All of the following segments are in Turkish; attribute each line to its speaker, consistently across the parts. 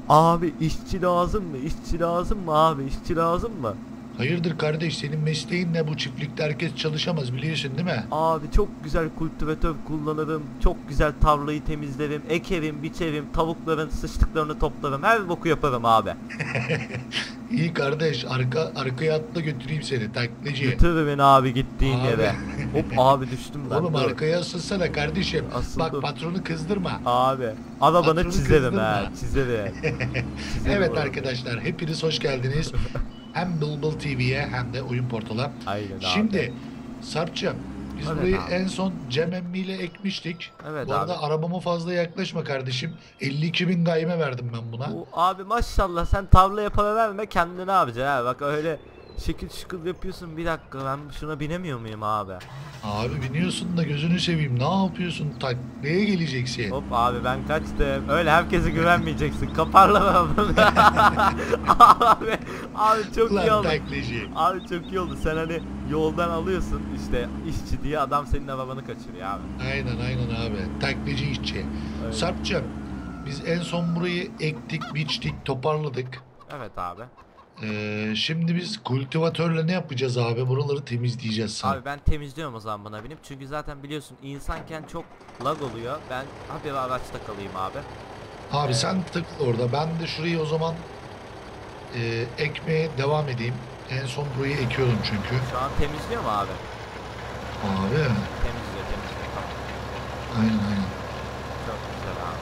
Speaker 1: Abi işçi lazım mı? İşçi lazım mı abi? İşçi lazım mı?
Speaker 2: Hayırdır kardeş, senin mesleğin ne? Bu çiftlikte herkes çalışamaz, biliyorsun değil mi?
Speaker 1: Abi çok güzel kultivatör kullanırım. Çok güzel tarlayı temizlerim. Ekerim, biçerim. Tavukların sıçtıklarını toplarım. Her boku yaparım abi.
Speaker 2: İyi kardeş, arkaya atla götüreyim seni taklacı.
Speaker 1: Götür beni abi gittiğin
Speaker 2: Abi.
Speaker 1: yere. Hop abi düştüm ben.
Speaker 2: Oğlum
Speaker 1: Dur.
Speaker 2: arkaya asılsana kardeşim. Bak,
Speaker 1: Asıldım.
Speaker 2: patronu kızdırma.
Speaker 1: Abi. Arabanı
Speaker 2: Patronu
Speaker 1: çizerim ha.
Speaker 2: kızdırma.
Speaker 1: Çizerim. Çizerim
Speaker 2: Evet
Speaker 1: arabanı.
Speaker 2: arkadaşlar, hepiniz hoş geldiniz. Hem Bulbul TV'ye hem de Oyun Portal'a.
Speaker 1: Aynen abi.
Speaker 2: Şimdi Sarp'cığım, biz
Speaker 1: Evet
Speaker 2: burayı
Speaker 1: abi.
Speaker 2: en son Cem emmiyle ekmiştik.
Speaker 1: Evet
Speaker 2: Bu
Speaker 1: abi.
Speaker 2: arada arabama fazla yaklaşma kardeşim. 52 bin gayme verdim ben buna.
Speaker 1: Bu abi maşallah sen tarlaya para verme kendine yapacaksın ha. Bak öyle şekil şükür yapıyorsun. Bir dakika ben şuna binemiyor muyum abi?
Speaker 2: Abi biniyorsun da gözünü seveyim. Ne yapıyorsun? Taklaya geleceksin.
Speaker 1: Hop abi ben kaçtım. Öyle herkese güvenmeyeceksin. Kaparlama bunu. abi, abi çok iyi
Speaker 2: Ulan
Speaker 1: oldu.
Speaker 2: taklacı.
Speaker 1: Abi çok iyi oldu. Sen hani yoldan alıyorsun işte işçi diye adam senin arabanı kaçırıyor abi.
Speaker 2: Aynen abi. Taklacı işçi.
Speaker 1: Öyle.
Speaker 2: Sarp'cığım, biz en son burayı ektik, biçtik, toparladık.
Speaker 1: Evet abi.
Speaker 2: Şimdi biz kultivatörle ne yapacağız abi? Buraları temizleyeceğiz Sarp.
Speaker 1: Abi ben temizliyorum o zaman buna binip. Çünkü zaten biliyorsun insanken çok lag oluyor. Ben hafif araçta kalayım abi.
Speaker 2: Abi
Speaker 1: Ee,
Speaker 2: sen takıl orada. Ben de şurayı o zaman ekmeye devam edeyim. En son burayı ekiyordum çünkü.
Speaker 1: Şu an temizliyor mu abi?
Speaker 2: Abi.
Speaker 1: Temizliyor temizliyor. Tamam.
Speaker 2: Aynen.
Speaker 1: Çok güzel abi.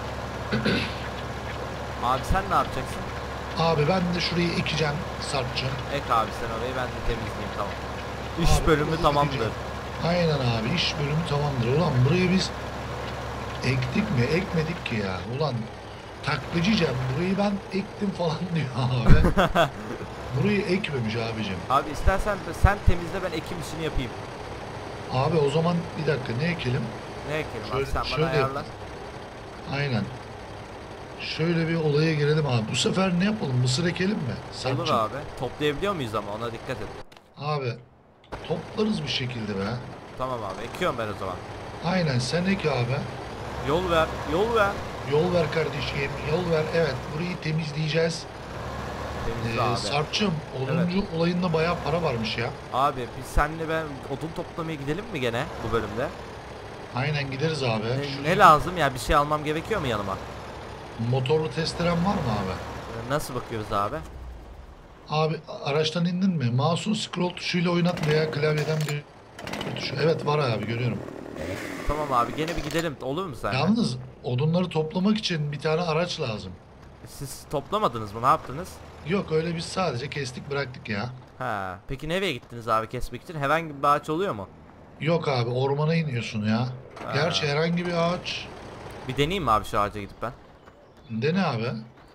Speaker 1: Abi sen ne yapacaksın?
Speaker 2: Abi ben de şurayı ekeceğim Sarp'cığım.
Speaker 1: Ek abi sen orayı ben de temizleyeyim tamam. İş
Speaker 2: Abi
Speaker 1: bölümü
Speaker 2: burayı
Speaker 1: tamamdır.
Speaker 2: ekeceğim. Aynen abi, iş bölümü tamamdır. Ulan burayı biz ektik mi? Ekmedik ki ya. Ulan taklacıcam, burayı ben ektim falan diyor abi. Burayı ekmemiş abicim.
Speaker 1: Abi istersen sen temizle ben ekim işini yapayım.
Speaker 2: Abi o zaman bir dakika, ne ekelim?
Speaker 1: Ne ekelim abi
Speaker 2: Şöyle,
Speaker 1: sen bana
Speaker 2: şöyle
Speaker 1: ayarla.
Speaker 2: aynen. Şöyle bir olaya girelim abi. Bu sefer ne yapalım? Mısır ekelim mi?
Speaker 1: Olur
Speaker 2: Sarp'cığım.
Speaker 1: abi. Toplayabiliyor muyuz ama ona dikkat et.
Speaker 2: Abi toplarız bir şekilde be.
Speaker 1: Tamam abi ekiyorum ben o zaman.
Speaker 2: Aynen, sen ek abi.
Speaker 1: Yol ver yol ver.
Speaker 2: Yol ver kardeşim, yol ver. Evet, burayı temizleyeceğiz.
Speaker 1: Temizle abi.
Speaker 2: Sarp'cığım,
Speaker 1: Evet.
Speaker 2: oduncu olayında bayağı para varmış ya.
Speaker 1: Abi biz senle ben odun toplamaya gidelim mi gene bu bölümde?
Speaker 2: Aynen, gideriz abi.
Speaker 1: Ne lazım ya bir şey almam gerekiyor mu yanıma?
Speaker 2: Motorlu testeren var mı abi?
Speaker 1: Nasıl bakıyoruz abi?
Speaker 2: Abi araçtan indin mi? Mouse'un scroll tuşuyla oynat veya klavyeden bir tuşu. Evet, var abi, görüyorum.
Speaker 1: Tamam abi gene bir gidelim olur mu senle?
Speaker 2: Yalnız odunları toplamak için bir tane araç lazım.
Speaker 1: Siz toplamadınız mı ne yaptınız?
Speaker 2: Yok, öyle biz sadece kestik bıraktık ya.
Speaker 1: Ha, peki nereye gittiniz abi kesmek için? Herhangi bir ağaç oluyor mu?
Speaker 2: Yok abi, ormana iniyorsun ya. Gerçi
Speaker 1: Ha,
Speaker 2: herhangi bir ağaç.
Speaker 1: bir deneyeyim mi abi şu ağaca gidip ben?
Speaker 2: Dene abi.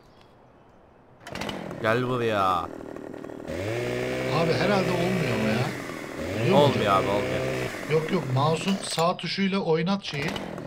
Speaker 1: Gel buraya.
Speaker 2: Abi herhalde olmuyor mu ya? Oluyor mu
Speaker 1: Olmuyor
Speaker 2: acaba?
Speaker 1: abi olmuyor.
Speaker 2: Yok, mouse'un sağ tuşuyla oynat şeyi.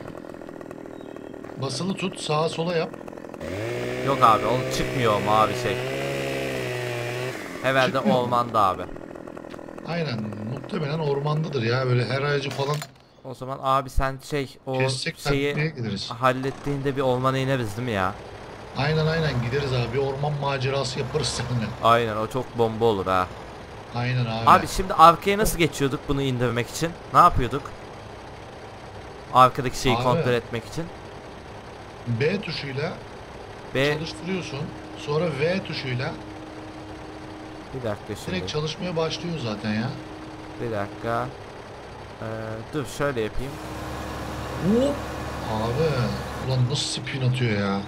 Speaker 2: Basılı tut, sağa sola yap.
Speaker 1: Yok abi o çıkmıyor o mavi şey. Herhalde
Speaker 2: Çıkmıyor mu?
Speaker 1: ormanda abi.
Speaker 2: Aynen, muhtemelen ormandadır ya, böyle her ağacı falan
Speaker 1: O zaman abi sen şey o
Speaker 2: kessek
Speaker 1: şeyi
Speaker 2: taklaya gideriz.
Speaker 1: hallettiğinde bir ormana ineriz değil mi ya?
Speaker 2: Aynen gideriz abi, bir orman macerası yaparız seninle.
Speaker 1: Aynen o çok bomba olur ha.
Speaker 2: Aynen abi.
Speaker 1: Abi şimdi arkaya nasıl geçiyorduk bunu indirmek için? Ne yapıyorduk? Arkadaki şeyi kontrol
Speaker 2: Abi
Speaker 1: etmek için.
Speaker 2: B tuşuyla
Speaker 1: B
Speaker 2: çalıştırıyorsun. Sonra V tuşuyla
Speaker 1: bir dakika şimdi.
Speaker 2: direkt çalışmaya başlıyor zaten ya.
Speaker 1: Bir dakika. Dur şöyle yapayım.
Speaker 2: Hop. Abi ulan nasıl spin atıyor ya.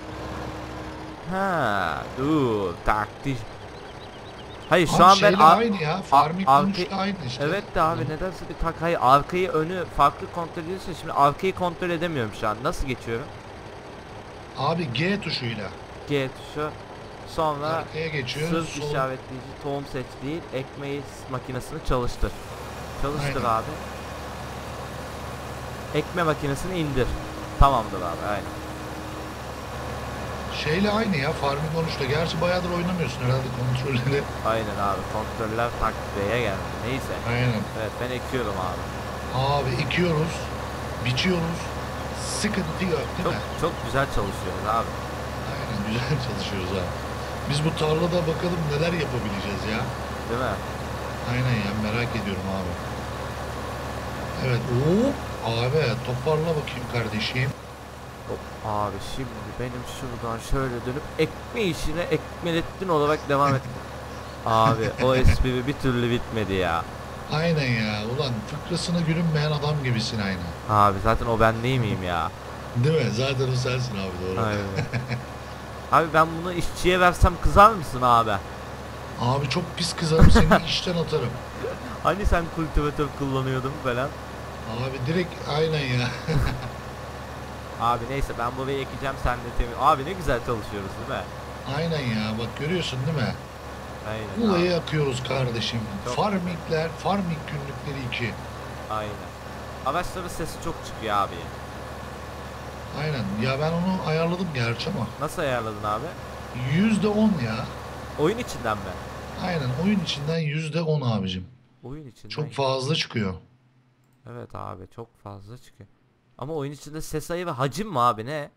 Speaker 1: Ha, dur taktik. Hayır şu
Speaker 2: Abi
Speaker 1: an ben
Speaker 2: şeyle aynı ya. Farming
Speaker 1: arka
Speaker 2: konuşta aynı işte.
Speaker 1: evet de abi nedense bir hayır arkayı önü farklı kontrol ediyorsun şimdi arkayı kontrol edemiyorum şu an. Nasıl geçiyorum?
Speaker 2: Abi G tuşuyla
Speaker 1: G tuşu sonra
Speaker 2: arkaya geçiyor.
Speaker 1: sırf
Speaker 2: Sol.
Speaker 1: işaretleyici tohum seç değil ekmeği makinesini çalıştır. Çalıştır
Speaker 2: Aynen.
Speaker 1: abi. Ekme makinesini indir. Tamamdır abi aynen.
Speaker 2: Şeyle aynı ya. Farming konuşta. Gerçi bayağıdır oynamıyorsun herhalde kontrolleri.
Speaker 1: Aynen abi kontroller takviye geldi. Neyse.
Speaker 2: Aynen.
Speaker 1: Evet ben ekiyorum abi.
Speaker 2: Abi ekiyoruz. Biçiyoruz. Sıkıntı yok değil
Speaker 1: Çok
Speaker 2: mi?
Speaker 1: çok güzel çalışıyoruz abi.
Speaker 2: Aynen. Güzel çalışıyoruz ha. Biz bu tarlada bakalım neler yapabileceğiz ya.
Speaker 1: Değil mi?
Speaker 2: Aynen ya, merak ediyorum abi. Evet. Oo, abi toparla bakayım kardeşim.
Speaker 1: Hop, abi şimdi benim şuradan şöyle dönüp ekme işine Ekmelettin olarak devam et. Abi o espri bir türlü bitmedi ya.
Speaker 2: Aynen ya. Ulan fıkrasına gülünmeyen adam gibisin aynı.
Speaker 1: Abi zaten o ben değil miyim ya?
Speaker 2: Değil mi? Zaten o sensin abi, doğru.
Speaker 1: Aynen. Abi ben bunu işçiye versem kızar mısın abi?
Speaker 2: Abi çok pis kızarım, seni işten atarım.
Speaker 1: Hani sen kultivatör kullanıyordun falan.
Speaker 2: Abi direkt aynen ya.
Speaker 1: Abi neyse ben burayı ekeceğim, sen de temiz. Abi ne güzel çalışıyoruz değil mi?
Speaker 2: Aynen ya, bak görüyorsun değil mi?
Speaker 1: Aynen
Speaker 2: Olayı
Speaker 1: abi.
Speaker 2: akıyoruz kardeşim.
Speaker 1: Çok
Speaker 2: Farming günlükleri 2.
Speaker 1: Aynen. Araçların sesi çok çıkıyor abi.
Speaker 2: Aynen. Ya ben onu ayarladım gerçi ama.
Speaker 1: Nasıl ayarladın abi?
Speaker 2: %10 ya.
Speaker 1: Oyun içinden mi?
Speaker 2: Aynen, oyun içinden %10 abicim.
Speaker 1: Oyun içinden.
Speaker 2: Çok fazla çıkıyor.
Speaker 1: Evet abi çok fazla çıkıyor. Ama oyun içinde ses ayı ve hacim mi abi ne?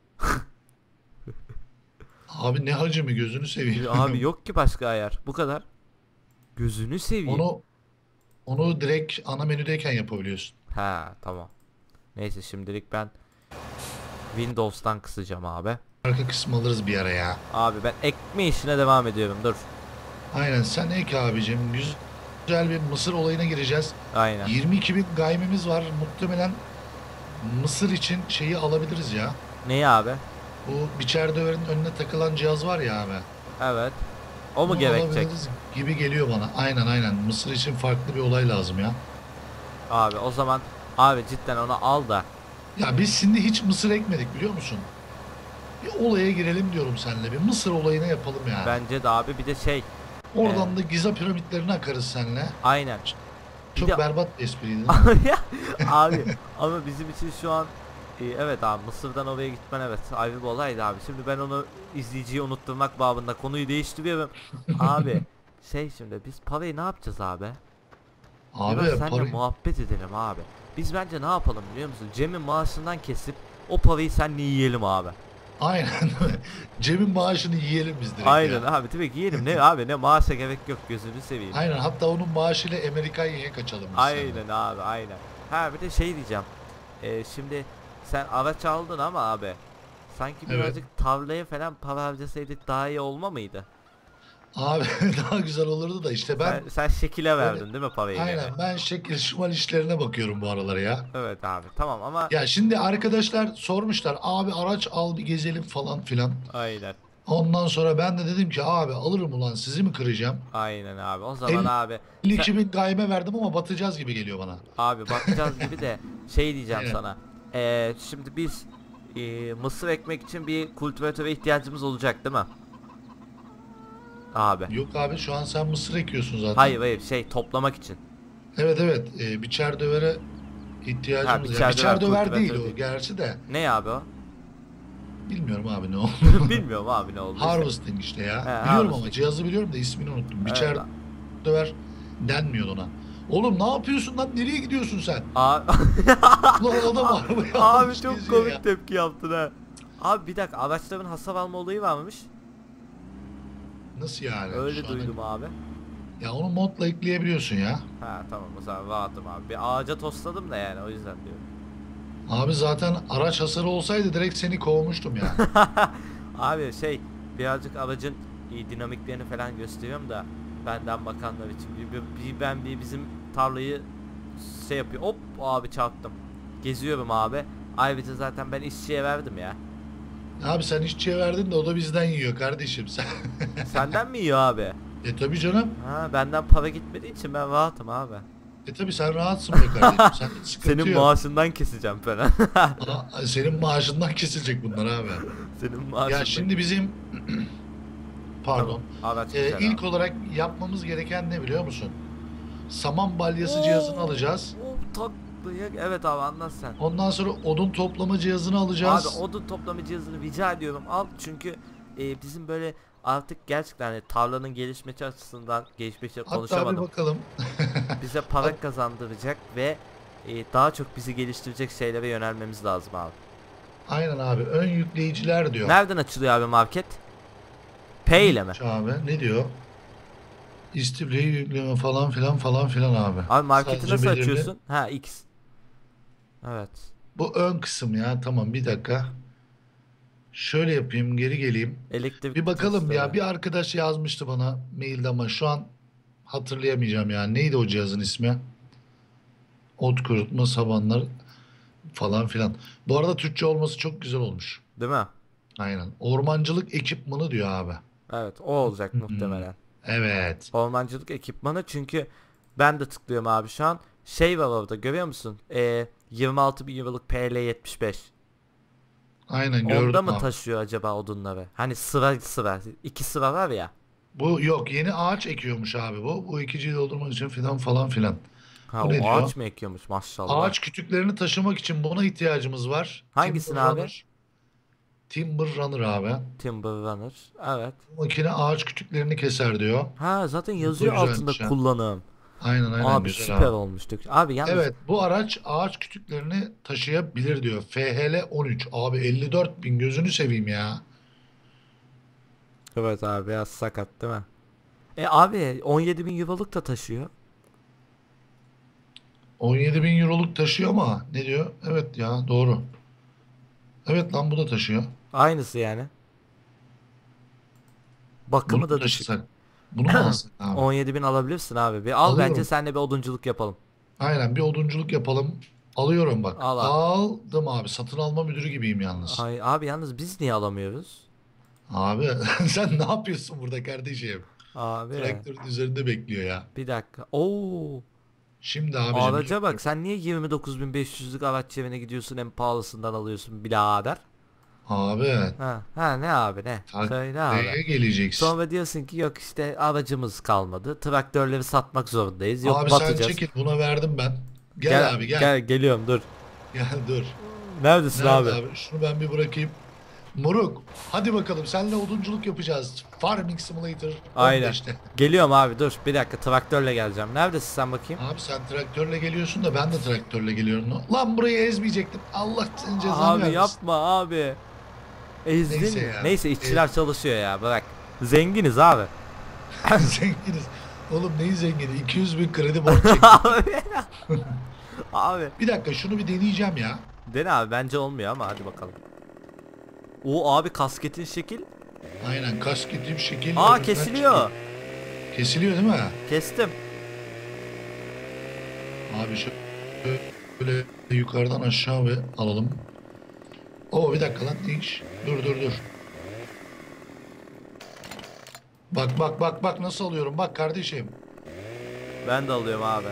Speaker 2: Abi ne hacı mı, gözünü seveyim.
Speaker 1: Abi yok ki başka ayar. Bu kadar. Gözünü seveyim.
Speaker 2: Onu direkt ana menüdeyken yapabiliyorsun.
Speaker 1: Ha tamam. Neyse şimdilik ben Windows'tan kısacağım abi.
Speaker 2: Arka kısmı alırız bir ara ya.
Speaker 1: Abi ben ekme işine devam ediyorum, dur.
Speaker 2: Aynen, sen ek abicim. Güzel bir mısır olayına gireceğiz.
Speaker 1: Aynen.
Speaker 2: 22.000 gaymimiz var. Muhtemelen mısır için şeyi alabiliriz ya.
Speaker 1: Neyi abi?
Speaker 2: Bu biçer döverin önüne takılan cihaz var ya abi.
Speaker 1: Evet. O mu
Speaker 2: Bunu
Speaker 1: gerekecek?
Speaker 2: alabiliriz gibi geliyor bana. Aynen. Mısır için farklı bir olay lazım ya.
Speaker 1: Abi o zaman abi cidden onu al da.
Speaker 2: Ya biz şimdi hiç mısır ekmedik, biliyor musun? Bir olaya girelim diyorum seninle. Bir mısır olayını yapalım yani.
Speaker 1: Bence de abi bir de şey.
Speaker 2: Oradan da Giza piramitlerine akarız seninle.
Speaker 1: Aynen.
Speaker 2: Çok
Speaker 1: de-
Speaker 2: berbat bir espriydi.
Speaker 1: Abi ama bizim için şu an evet abi Mısır'dan oraya gitmen evet ayrı bir olaydı abi. Şimdi ben onu izleyiciyi unutturmak babında konuyu değiştiriyorum. Abi şey şimdi biz parayı ne yapacağız abi?
Speaker 2: Abi
Speaker 1: Biraz seninle
Speaker 2: para...
Speaker 1: muhabbet edelim abi. Biz bence ne yapalım biliyor musun? Cem'in maaşından kesip o parayı seninle yiyelim abi.
Speaker 2: Aynen. Cem'in maaşını yiyelim biz direkt
Speaker 1: Aynen
Speaker 2: ya.
Speaker 1: abi direkt yiyelim, ne abi ne maaşa gerek yok, gözünü seveyim.
Speaker 2: Aynen, hatta onun maaşıyla Amerika'ya kaçalım biz
Speaker 1: Aynen
Speaker 2: seninle.
Speaker 1: abi aynen. Ha bir de şey diyeceğim. Şimdi sen araç aldın ama abi sanki
Speaker 2: Evet.
Speaker 1: birazcık tarlaya falan para harcasaydık daha iyi olma mıydı?
Speaker 2: Abi daha güzel olurdu da işte ben...
Speaker 1: Sen şekile verdin değil mi parayı
Speaker 2: Aynen,
Speaker 1: gene?
Speaker 2: ben şekil şumal işlerine bakıyorum bu aralar ya.
Speaker 1: Evet abi tamam ama
Speaker 2: Ya şimdi arkadaşlar sormuşlar, abi araç al bir gezelim falan filan.
Speaker 1: aynen.
Speaker 2: Ondan sonra ben de dedim ki abi alırım ulan, sizi mi kıracağım?
Speaker 1: Aynen abi o zaman abi
Speaker 2: 52 bin gayme verdim ama batacağız gibi geliyor bana.
Speaker 1: abi bakacağız gibi de şey diyeceğim
Speaker 2: Aynen.
Speaker 1: sana. Şimdi biz mısır ekmek için bir kultivatöre ihtiyacımız olacak değil mi? Abi.
Speaker 2: Yok abi, şu an sen mısır ekiyorsun zaten.
Speaker 1: Hayır şey toplamak için.
Speaker 2: Evet, biçer dövere ihtiyacımız.
Speaker 1: biçer
Speaker 2: Ya, biçer
Speaker 1: döver,
Speaker 2: döver değil
Speaker 1: kultivatör
Speaker 2: o gerçi de.
Speaker 1: Ne abi o?
Speaker 2: Bilmiyorum abi ne oldu.
Speaker 1: Bilmiyorum abi ne oldu.
Speaker 2: Harvesting işte ya.
Speaker 1: He,
Speaker 2: Biliyorum
Speaker 1: harvesting.
Speaker 2: ama cihazı biliyorum da ismini unuttum. Biçer
Speaker 1: Evet.
Speaker 2: döver denmiyordu ona. Oğlum ne yapıyorsun lan? Nereye gidiyorsun sen?
Speaker 1: Abi,
Speaker 2: Lan adam arabayı
Speaker 1: abi
Speaker 2: almış
Speaker 1: çok
Speaker 2: geziyor
Speaker 1: komik
Speaker 2: ya.
Speaker 1: tepki yaptın ha. Abi bir dakika araçların hasar alma olayı varmış.
Speaker 2: Nasıl yani?
Speaker 1: Öyle
Speaker 2: Şu an-
Speaker 1: duydum abi.
Speaker 2: Ya onu modla ekleyebiliyorsun ya.
Speaker 1: Ha tamam o zaman rahatım abi. Bir ağaca tosladım da yani o yüzden diyorum.
Speaker 2: Abi zaten araç hasarı olsaydı direkt seni kovmuştum yani.
Speaker 1: Abi şey birazcık aracın dinamiklerini falan gösteriyorum da benden bakanlar için ben bizim tarlayı şey yapıyor. Hop abi çarptım. Geziyorum abi. Ayrıca zaten ben işçiye verdim ya.
Speaker 2: Abi sen işçiye verdin de o da bizden yiyor kardeşim sen.
Speaker 1: Senden mi yiyor abi?
Speaker 2: Tabi canım.
Speaker 1: Ha benden para gitmediği için ben rahatım abi.
Speaker 2: Tabi sen rahatsın be kardeşim. Sen hiç sıkıntı
Speaker 1: Senin
Speaker 2: yok.
Speaker 1: maaşından keseceğim falan.
Speaker 2: Senin maaşından kesilecek bunlar abi.
Speaker 1: Senin maaşından.
Speaker 2: Ya şimdi bizim pardon.
Speaker 1: Tamam, araç güzel
Speaker 2: İlk
Speaker 1: abi.
Speaker 2: olarak yapmamız gereken ne biliyor musun? Saman balyası cihazını alacağız.
Speaker 1: Evet abi anlat sen.
Speaker 2: Ondan sonra odun toplama cihazını alacağız.
Speaker 1: Abi odun toplama cihazını rica ediyorum al çünkü bizim böyle artık gerçekten hani tarlanın gelişmesi açısından gelişmesi
Speaker 2: Hatta bir
Speaker 1: konuşamadım.
Speaker 2: bakalım.
Speaker 1: Bize para kazandıracak ve daha çok bizi geliştirecek şeylere yönelmemiz lazım abi.
Speaker 2: Aynen abi, ön yükleyiciler diyor.
Speaker 1: Nereden açılıyor abi market? P ile mi?
Speaker 2: Abi ne diyor? İstifleyi yükleme falan filan falan filan abi.
Speaker 1: Abi marketi
Speaker 2: Sadece
Speaker 1: nasıl
Speaker 2: belirli.
Speaker 1: açıyorsun? Ha, X. Evet.
Speaker 2: Bu ön kısım ya. Tamam bir dakika. Şöyle yapayım, geri geleyim. Bir
Speaker 1: Elektrik
Speaker 2: bakalım ya.
Speaker 1: testleri.
Speaker 2: Bir arkadaş yazmıştı bana mailde ama şu an hatırlayamayacağım ya. Neydi o cihazın ismi? Ot kurutma, sabanlar falan filan. Bu arada Türkçe olması çok güzel olmuş.
Speaker 1: Değil mi?
Speaker 2: Aynen. Ormancılık ekipmanı diyor abi.
Speaker 1: Evet, o olacak
Speaker 2: Hmm.
Speaker 1: muhtemelen.
Speaker 2: Evet.
Speaker 1: Ormancılık ekipmanı, çünkü ben de tıklıyorum abi şu an. Şey var orada, görüyor musun? 26 bin euroluk PL75.
Speaker 2: Aynen
Speaker 1: Onda
Speaker 2: gördüm
Speaker 1: mı
Speaker 2: abi.
Speaker 1: taşıyor acaba odunları? Hani sıra sıra. İki sıra var ya.
Speaker 2: Bu yok, yeni ağaç ekiyormuş abi bu. Bu ekiciyi doldurmak için filan falan filan.
Speaker 1: Ha,
Speaker 2: Bu ne
Speaker 1: o
Speaker 2: diyor?
Speaker 1: ağaç mı ekiyormuş, maşallah.
Speaker 2: Ağaç kütüklerini taşımak için buna ihtiyacımız var. Timber
Speaker 1: Hangisini abi?
Speaker 2: Runner. Timber Runner abi.
Speaker 1: Timber Runner. Evet.
Speaker 2: Bu makine ağaç kütüklerini keser diyor.
Speaker 1: Ha, zaten
Speaker 2: Bu da
Speaker 1: yazıyor altında
Speaker 2: güzelmiş ha.
Speaker 1: kullanım.
Speaker 2: Aynen aynen
Speaker 1: Abi
Speaker 2: güzel
Speaker 1: süper
Speaker 2: abi.
Speaker 1: olmuştuk. Abi yalnız,
Speaker 2: Evet bu araç ağaç kütüklerini taşıyabilir diyor. FHL 13. Abi 54 bin gözünü seveyim ya.
Speaker 1: evet abi, biraz sakat değil mi? Abi 17 bin euroluk da taşıyor.
Speaker 2: 17 bin euroluk taşıyor ama ne diyor? Evet ya doğru. Evet lan bu da taşıyor.
Speaker 1: Aynısı yani.
Speaker 2: Bunu
Speaker 1: Bakımı
Speaker 2: mu
Speaker 1: da düşük.
Speaker 2: taşısak? Bunu mu alsak abi?
Speaker 1: 17 bin alabilirsin abi. Bir al, bence
Speaker 2: Alıyorum.
Speaker 1: senle bir odunculuk yapalım.
Speaker 2: Aynen bir odunculuk yapalım. Alıyorum bak.
Speaker 1: Al al.
Speaker 2: Aldım abi. Satın alma müdürü gibiyim yalnız.
Speaker 1: Ay abi, yalnız biz niye alamıyoruz?
Speaker 2: Abi sen ne yapıyorsun burada kardeşim?
Speaker 1: Abi
Speaker 2: Traktörün üzerinde bekliyor ya.
Speaker 1: bir dakika. Oo.
Speaker 2: Şimdi abicim
Speaker 1: Araca bak, sen niye 29.500'lük araç yerine gidiyorsun, en pahalısından alıyorsun birader?
Speaker 2: abi
Speaker 1: Ha ne abi, ne? Söyle abi.
Speaker 2: taklaya geleceksin.
Speaker 1: Sonra diyorsun ki yok işte aracımız kalmadı. Traktörleri satmak zorundayız. Yok,
Speaker 2: Abi sen
Speaker 1: batacağız.
Speaker 2: çekil buna verdim ben. Gel
Speaker 1: Gel
Speaker 2: abi gel.
Speaker 1: gel, geliyorum, dur.
Speaker 2: Gel dur.
Speaker 1: Neredesin
Speaker 2: Nerede
Speaker 1: abi?
Speaker 2: abi? Şunu ben bir bırakayım. Moruk hadi bakalım seninle odunculuk yapacağız. Farming Simulator
Speaker 1: Aynen.
Speaker 2: 15'te.
Speaker 1: Geliyorum abi, dur bir dakika, traktörle geleceğim. Neredesin sen bakayım?
Speaker 2: Abi sen traktörle geliyorsun da ben de traktörle geliyorum. Lan burayı ezmeyecektim. Allah senin cezanı
Speaker 1: Abi
Speaker 2: vermesin.
Speaker 1: yapma abi. Ezdin
Speaker 2: Neyse
Speaker 1: mi?
Speaker 2: ya.
Speaker 1: Neyse, işçiler çalışıyor ya, bırak. Zenginiz abi.
Speaker 2: Zenginiz. Oğlum neyi zengini? 200 bin kredi borç çektik.
Speaker 1: Abi. Abi.
Speaker 2: Bir dakika şunu bir deneyeceğim ya.
Speaker 1: Dene abi, bence olmuyor ama hadi bakalım. O abi, kasketin şekil.
Speaker 2: Aynen kasketim şekil.
Speaker 1: Aa,
Speaker 2: önümden
Speaker 1: kesiliyor.
Speaker 2: çıkıyor. Kesiliyor değil mi?
Speaker 1: Kestim.
Speaker 2: Abi şöyle yukarıdan aşağı bir alalım. Oo bir dakika lan ne iş? Dur. Bak nasıl alıyorum bak kardeşim.
Speaker 1: Ben de alıyorum abi.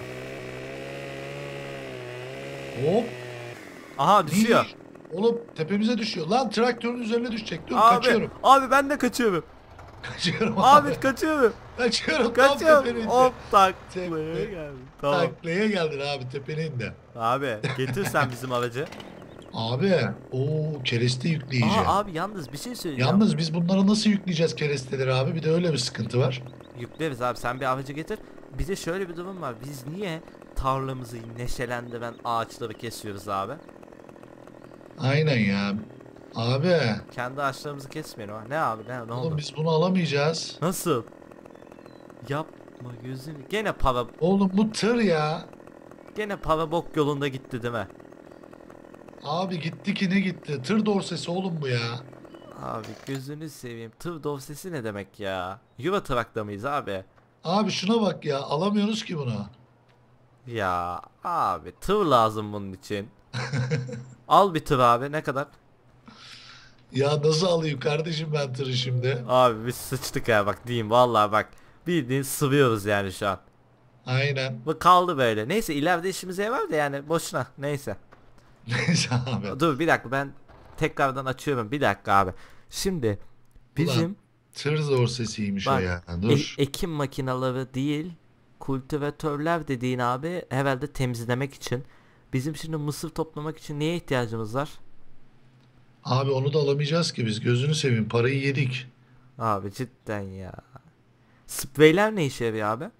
Speaker 2: Hop.
Speaker 1: Aha, düşüyor.
Speaker 2: Niş. Oğlum tepemize düşüyor. Lan traktörün üzerine düşecek. Dur
Speaker 1: Abi.
Speaker 2: kaçıyorum.
Speaker 1: Abi ben de kaçıyorum.
Speaker 2: Kaçıyorum
Speaker 1: Abi
Speaker 2: abi.
Speaker 1: kaçıyorum.
Speaker 2: Kaçıyorum tam
Speaker 1: Kaçıyorum.
Speaker 2: tepenin
Speaker 1: Hop, taklaya
Speaker 2: Tepe.
Speaker 1: geldim. Tamam.
Speaker 2: Taklaya geldin abi tepenin de.
Speaker 1: Abi getir sen bizim aracı.
Speaker 2: Abi o kereste yükleyici.
Speaker 1: Aa abi, yalnız bir şey söyleyeceğim.
Speaker 2: Yalnız biz bunları nasıl yükleyeceğiz keresteleri abi? Bir de öyle bir sıkıntı var.
Speaker 1: Yükleriz abi, sen bir aracı getir. Bir de şöyle bir durum var. Biz niye tarlamızı neşelendiren ağaçları kesiyoruz abi?
Speaker 2: Aynen ya. Abi
Speaker 1: Kendi ağaçlarımızı kesmeyelim ha. Ne abi, ne
Speaker 2: oğlum
Speaker 1: oldu?
Speaker 2: biz bunu alamayacağız.
Speaker 1: Nasıl? Yapma gözünü. Gene para,
Speaker 2: Oğlum bu tır ya.
Speaker 1: gene para bok yolunda gitti değil mi?
Speaker 2: Abi gitti ki ne gitti? Tır dorsesi oğlum bu ya.
Speaker 1: Abi gözünü seveyim. Tır dosyası ne demek ya? Yuva trakta mıyız abi?
Speaker 2: Abi şuna bak ya. Alamıyoruz ki bunu.
Speaker 1: Ya abi, tır lazım bunun için. Al bir tır abi, ne kadar?
Speaker 2: Ya nasıl alayım kardeşim ben tırı şimdi?
Speaker 1: Abi biz sıçtık ya, bak diyeyim vallahi, bak. Bildiğin sıvıyoruz yani şu an.
Speaker 2: Aynen.
Speaker 1: Bu kaldı böyle. Neyse, ileride işimize yarar da yani, boşuna. Neyse.
Speaker 2: Neyse abi.
Speaker 1: Dur bir dakika, ben tekrardan açıyorum. Bir dakika abi. Şimdi bizim
Speaker 2: Ulan tır dorsesiymiş o
Speaker 1: bak,
Speaker 2: ya. Dur.
Speaker 1: ekim makinaları değil, kultivatörler dediğin abi, herhalde temizlemek için. Bizim şimdi mısır toplamak için neye ihtiyacımız var?
Speaker 2: Abi onu da alamayacağız ki biz. Gözünü seveyim. Parayı yedik.
Speaker 1: Abi cidden ya. Spreyler ne işe yarıyor abi?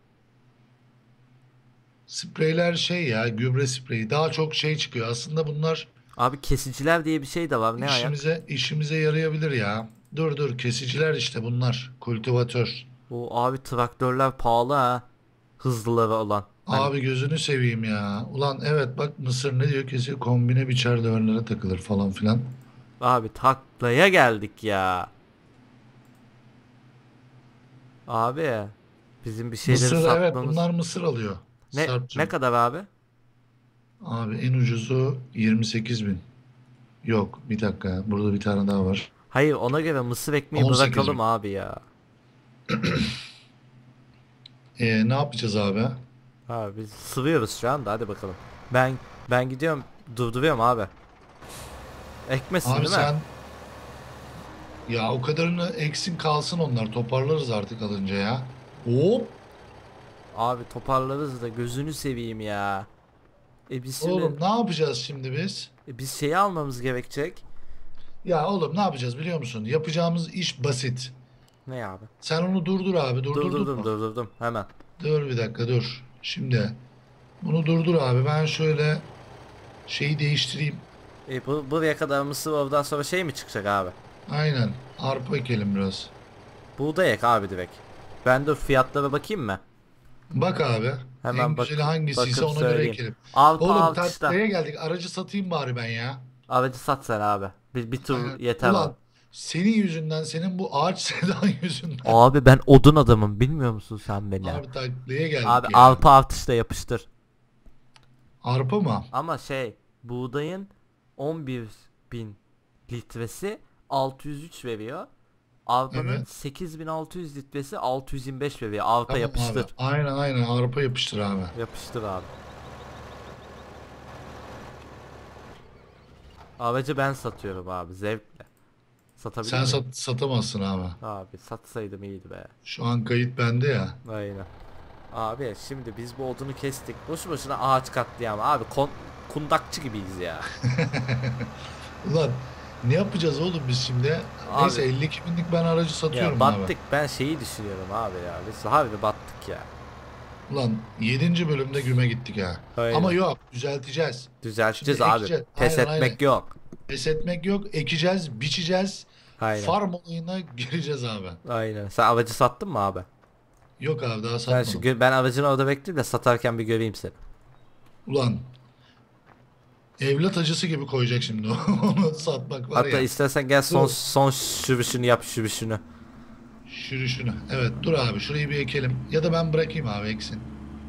Speaker 2: Spreyler şey ya. Gübre spreyi. Daha çok şey çıkıyor. Aslında bunlar
Speaker 1: Abi kesiciler diye bir şey de var. Ne ayak?
Speaker 2: işimize yarayabilir ya. Dur dur, kesiciler işte bunlar. Kultivatör.
Speaker 1: O abi traktörler pahalı ha. Hızlıları olan. Hani
Speaker 2: Abi gözünü seveyim ya. Ulan evet bak, Mısır ne diyor, kesiyor, kombine biçer döverlere takılır falan filan.
Speaker 1: abi taklaya geldik ya. Abi bizim bir şeyleri
Speaker 2: Mısır, evet
Speaker 1: satmamız.
Speaker 2: bunlar mısır alıyor.
Speaker 1: Ne
Speaker 2: Sarp'cığım.
Speaker 1: kadar abi?
Speaker 2: Abi en ucuzu 28 bin. Yok bir dakika, burada bir tane daha var.
Speaker 1: Hayır, ona göre mısır ekmeği
Speaker 2: 18
Speaker 1: bırakalım
Speaker 2: bin.
Speaker 1: abi ya.
Speaker 2: Ne yapacağız abi?
Speaker 1: Abi biz sıvıyoruz şu anda, hadi bakalım. Ben gidiyorum, durduruyorum abi. Ekmesin
Speaker 2: Abi
Speaker 1: değil mi?
Speaker 2: sen, ya o kadarını eksin kalsın, onlar toparlarız artık alınca ya. Hop.
Speaker 1: Abi toparlarız da gözünü seveyim ya. Biz şimdi
Speaker 2: Oğlum ne yapacağız şimdi biz?
Speaker 1: biz şeyi almamız gerekecek.
Speaker 2: Ya oğlum ne yapacağız biliyor musun? Yapacağımız iş basit.
Speaker 1: Ne abi?
Speaker 2: Sen onu durdur abi. Durdurdun mu?
Speaker 1: Durdurdum hemen.
Speaker 2: Dur bir dakika dur. Şimdi bunu durdur abi. Ben şöyle şeyi değiştireyim.
Speaker 1: Buraya kadar mısır, oradan sonra şey mi çıkacak abi?
Speaker 2: Aynen. Arpa ekelim biraz.
Speaker 1: Buğday ek abi direkt. Ben de fiyatlara bakayım mı?
Speaker 2: Bak abi. En
Speaker 1: Hemen
Speaker 2: güzeli hangisiyse
Speaker 1: bakıp
Speaker 2: ona göre
Speaker 1: söyleyeyim.
Speaker 2: ekelim.
Speaker 1: Avrupa
Speaker 2: Oğlum
Speaker 1: artışta.
Speaker 2: taklaya geldik. Aracı satayım bari ben ya.
Speaker 1: Aracı sat sen abi. Bir tur
Speaker 2: Aynen.
Speaker 1: yeter o.
Speaker 2: Ulan senin yüzünden, senin bu ağaç sevdan yüzünden.
Speaker 1: Abi ben odun adamım, bilmiyor musun sen beni?
Speaker 2: Abi taklaya
Speaker 1: Abi
Speaker 2: geldik ya.
Speaker 1: Avrupa artışta yapıştır.
Speaker 2: Arpa mı?
Speaker 1: Ama şey, buğdayın 11 bin litresi 603 veriyor. Avrupa'nın
Speaker 2: Evet.
Speaker 1: 8600 litresi 625 veriyor. Avrupa
Speaker 2: Tamam abi.
Speaker 1: yapıştır.
Speaker 2: Aynen aynen, arpa yapıştır abi.
Speaker 1: Yapıştır abi. Aracı ben satıyorum abi, zevkle. Satabilir
Speaker 2: Sen
Speaker 1: miyim?
Speaker 2: satamazsın abi.
Speaker 1: Abi satsaydım iyiydi be.
Speaker 2: Şu an kayıt bende ya.
Speaker 1: Aynen. Abi şimdi biz bu odunu kestik. Boşu boşuna ağaç katliamı. Abi kundakçı gibiyiz ya.
Speaker 2: Ulan ne yapacağız oğlum biz şimdi?
Speaker 1: Abi
Speaker 2: Neyse 52 binlik ben aracı
Speaker 1: ya
Speaker 2: satıyorum abi.
Speaker 1: battık, ben şeyi düşünüyorum abi ya. Biz harbi battık ya.
Speaker 2: Ulan 7. bölümde güme gittik ha. Ama
Speaker 1: Aynen.
Speaker 2: yok, düzelteceğiz. Şimdi
Speaker 1: Düzelteceğiz abi.
Speaker 2: ekeceğiz.
Speaker 1: Pes
Speaker 2: Aynen aynen.
Speaker 1: etmek yok.
Speaker 2: Pes etmek yok. Ekeceğiz, biçeceğiz.
Speaker 1: Aynen.
Speaker 2: Farm olayına gireceğiz abi.
Speaker 1: Aynen. Sen aracı sattın mı abi?
Speaker 2: Yok abi daha satmadım.
Speaker 1: Ben aracını orada bekleyeyim de satarken bir göreyim seni.
Speaker 2: Ulan evlat acısı gibi koyacak şimdi onu satmak var
Speaker 1: Hatta
Speaker 2: ya.
Speaker 1: istersen gel
Speaker 2: Dur.
Speaker 1: son şubüşünü yap, şubüşünü.
Speaker 2: Şunu. Evet dur abi, şurayı bir ekelim. Ya da ben bırakayım abi, eksin.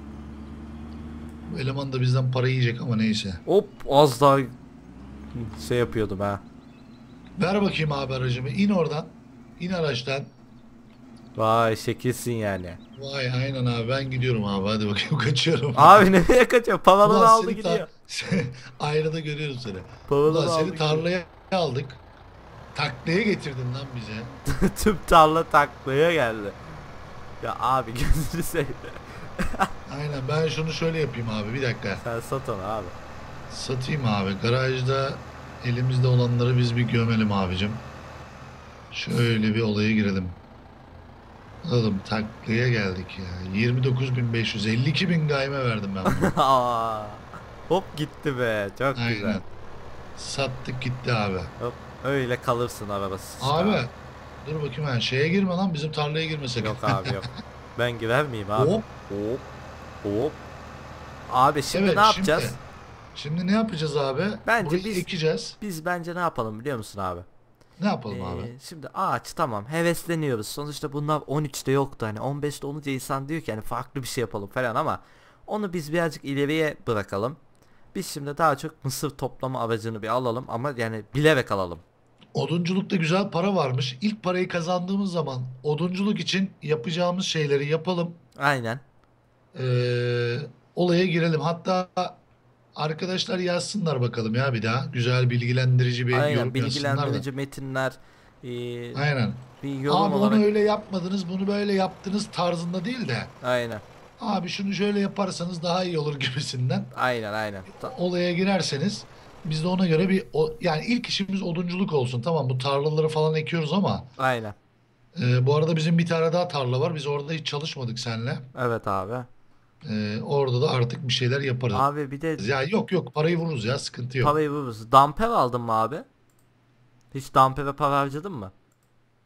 Speaker 2: Bu eleman da bizden para yiyecek ama neyse.
Speaker 1: Hop, az daha şey yapıyordum ha.
Speaker 2: Ver bakayım abi aracımı. İn oradan. İn araçtan.
Speaker 1: Vay şekilsin yani.
Speaker 2: Vay aynen abi, ben gidiyorum abi. Hadi bakayım kaçıyorum.
Speaker 1: Abi nereye kaçıyor? Paraları
Speaker 2: Ulan
Speaker 1: aldı
Speaker 2: seni
Speaker 1: gidiyor.
Speaker 2: aynada görüyorum seni. Ulan
Speaker 1: Paraları aldı
Speaker 2: seni
Speaker 1: gidiyor.
Speaker 2: tarlaya aldık. Taklaya getirdin lan bize.
Speaker 1: Tüm tarla taklaya geldi. Ya abi gözünü seveyim.
Speaker 2: Aynen, ben şunu şöyle yapayım abi, bir dakika.
Speaker 1: Sen sat onu abi.
Speaker 2: Satayım abi. Garajda elimizde olanları biz bir gömelim abicim. Şöyle bir olaya girelim. Oğlum taklaya geldik ya. 29.500, 52.000 gayme verdim ben buna.
Speaker 1: Aa, hop gitti be. Çok güzel.
Speaker 2: Aynen. Sattık gitti abi.
Speaker 1: Hop öyle kalırsın arabası.
Speaker 2: Abi dur bakayım, ben şeye girme lan, bizim tarlaya girme sakın.
Speaker 1: Yok abi yok. Ben girer miyim abi?
Speaker 2: Hop.
Speaker 1: Hop. Hop. Abi şimdi
Speaker 2: Evet
Speaker 1: ne yapacağız?
Speaker 2: şimdi ne yapacağız abi?
Speaker 1: Bence
Speaker 2: Burayı
Speaker 1: biz
Speaker 2: ekeceğiz.
Speaker 1: biz bence ne yapalım biliyor musun abi?
Speaker 2: Ne yapalım abi?
Speaker 1: Şimdi ağaç tamam, hevesleniyoruz. Sonuçta bunlar 13'te yoktu, hani 15'te olunca insan diyor ki hani farklı bir şey yapalım falan, ama onu biz birazcık ileriye bırakalım. Biz şimdi daha çok mısır toplama aracını bir alalım, ama yani bilerek alalım.
Speaker 2: Odunculukta güzel para varmış. İlk parayı kazandığımız zaman odunculuk için yapacağımız şeyleri yapalım.
Speaker 1: Aynen.
Speaker 2: Olaya girelim. Hatta arkadaşlar yazsınlar bakalım ya bir daha. Güzel bilgilendirici bir
Speaker 1: Aynen,
Speaker 2: yorum yazsınlar da.
Speaker 1: bilgilendirici metinler,
Speaker 2: Aynen.
Speaker 1: bir yorum
Speaker 2: Abi onu
Speaker 1: olarak.
Speaker 2: öyle yapmadınız, bunu böyle yaptınız tarzında değil de.
Speaker 1: Aynen.
Speaker 2: Abi şunu şöyle yaparsanız daha iyi olur gibisinden.
Speaker 1: Aynen.
Speaker 2: Olaya girerseniz biz de ona göre yani ilk işimiz odunculuk olsun. Tamam, bu tarlaları falan ekiyoruz ama
Speaker 1: Aynen.
Speaker 2: bu arada bizim bir tane daha tarla var. Biz orada hiç çalışmadık seninle.
Speaker 1: Evet abi.
Speaker 2: Orada da artık bir şeyler yaparız.
Speaker 1: Abi bir de
Speaker 2: Ya yok yok, parayı vururuz ya, sıkıntı yok.
Speaker 1: parayı vururuz. Damper aldın mı abi? Hiç dampere para harcadın mı?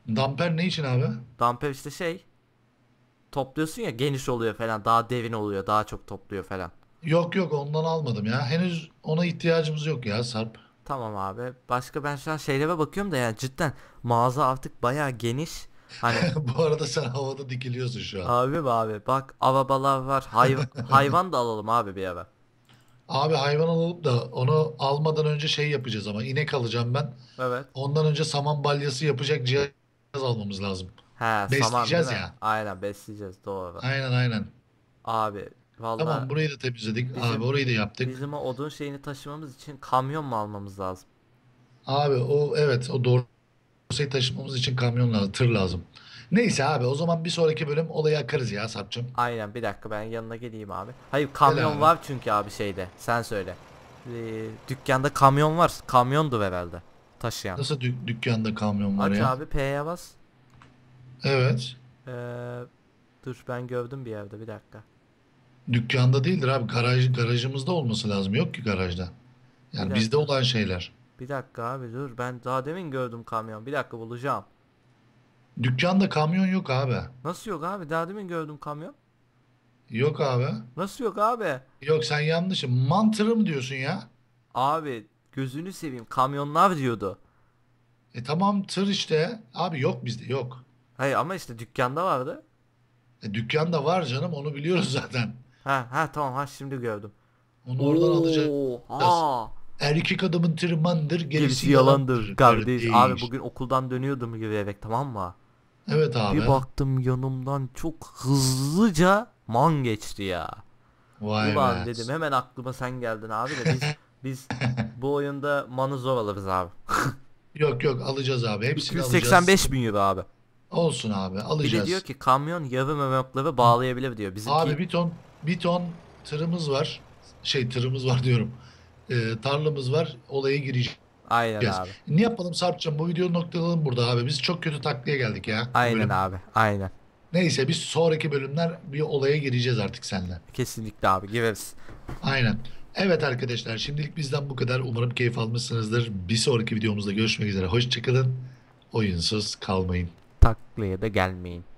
Speaker 2: Damper ne için abi?
Speaker 1: Damper işte şey, topluyorsun ya, geniş oluyor falan, daha devin oluyor, daha çok topluyor falan.
Speaker 2: Yok yok, ondan almadım ya. Henüz ona ihtiyacımız yok ya Sarp.
Speaker 1: Tamam abi. Başka ben şu an şeylere bakıyorum da yani cidden mağaza artık bayağı geniş. Hani
Speaker 2: Bu arada sen havada dikiliyorsun şu an.
Speaker 1: abi bak, arabalar var. Hayvan da alalım abi bir ara.
Speaker 2: Abi hayvan alıp da onu almadan önce şey yapacağız ama inek alacağım ben.
Speaker 1: Evet.
Speaker 2: Ondan önce saman balyası yapacak cihaz almamız lazım.
Speaker 1: He, saman değil
Speaker 2: Besleyeceğiz
Speaker 1: mi?
Speaker 2: ya.
Speaker 1: Aynen, besleyeceğiz, doğru.
Speaker 2: Aynen aynen.
Speaker 1: Abi
Speaker 2: Tamam,
Speaker 1: valla
Speaker 2: burayı da temizledik. Abi
Speaker 1: bizim
Speaker 2: orayı da yaptık.
Speaker 1: bizim o odun şeyini taşımamız için kamyon mu almamız lazım?
Speaker 2: Abi o, evet, o dorsayı taşımamız için kamyon lazım, tır lazım. Neyse abi, o zaman bir sonraki bölüm olayı akarız ya Sarp'cığım.
Speaker 1: Aynen, bir dakika ben yanına geleyim abi. Hayır,
Speaker 2: Gel
Speaker 1: kamyon
Speaker 2: abi.
Speaker 1: var çünkü abi şeyde. Sen söyle. Dükkanda kamyon var. Kamyondu herhalde. Taşıyan.
Speaker 2: Nasıl dükkanda kamyon var
Speaker 1: Aç
Speaker 2: ya?
Speaker 1: abi, P'ye bas.
Speaker 2: Evet.
Speaker 1: Ee, dur, ben gördüm bir yerde, bir dakika.
Speaker 2: Dükkanda değildir abi. Garajımızda olması lazım. Yok ki garajda.
Speaker 1: Bir
Speaker 2: Yani bizde
Speaker 1: dakika.
Speaker 2: olan şeyler.
Speaker 1: Bir dakika abi, dur, ben daha demin gördüm kamyon. Bir dakika, bulacağım.
Speaker 2: Dükkanda kamyon yok abi.
Speaker 1: Nasıl yok abi? Daha demin gördüm kamyon.
Speaker 2: Yok abi.
Speaker 1: Nasıl yok abi?
Speaker 2: Yok, sen yanlışım. Mantırı mı diyorsun ya?
Speaker 1: Abi gözünü seveyim, kamyonlar diyordu.
Speaker 2: Tamam, tır işte. Abi yok, bizde yok.
Speaker 1: Hayır ama işte dükkanda vardı.
Speaker 2: Dükkanda var canım, onu biliyoruz zaten.
Speaker 1: Ha tamam, ha şimdi gördüm.
Speaker 2: Onu oradan alacağız.
Speaker 1: Oha!
Speaker 2: Erkek adamın tırmandır, gerisi
Speaker 1: Gerisi yalandır
Speaker 2: yalandır
Speaker 1: kardeş. Abi
Speaker 2: kardeş.
Speaker 1: bugün okuldan dönüyordum yürüyerek, tamam mı?
Speaker 2: Evet abi.
Speaker 1: Bir baktım yanımdan çok hızlıca man geçti ya.
Speaker 2: Vay
Speaker 1: Ulan
Speaker 2: be.
Speaker 1: dedim, hemen aklıma sen geldin abi de biz bu oyunda manı zor alırız abi.
Speaker 2: Yok yok, alacağız abi. Hepsini alacağız.
Speaker 1: 285 bin euro abi.
Speaker 2: Olsun abi,
Speaker 1: Bir de diyor
Speaker 2: alacağız.
Speaker 1: ki kamyon yarım remorkları bağlayabilir diyor.
Speaker 2: Abi
Speaker 1: Bizimki
Speaker 2: bir ton tırımız var. Şey, tırımız var diyorum. Tarlamız var. Olaya gireceğiz.
Speaker 1: aynen abi.
Speaker 2: Ne yapalım Sarp'cığım? Bu videoyu noktalayalım burada abi. Biz çok kötü taklaya geldik ya bu
Speaker 1: Aynen
Speaker 2: bölüm.
Speaker 1: abi. Aynen.
Speaker 2: Neyse, biz sonraki bölümler bir olaya gireceğiz artık seninle.
Speaker 1: Kesinlikle abi, gireriz.
Speaker 2: Aynen. Evet arkadaşlar, şimdilik bizden bu kadar. Umarım keyif almışsınızdır. Bir sonraki videomuzda görüşmek üzere. Hoşçakalın. Oyunsuz kalmayın.
Speaker 1: Taklaya da gelmeyin.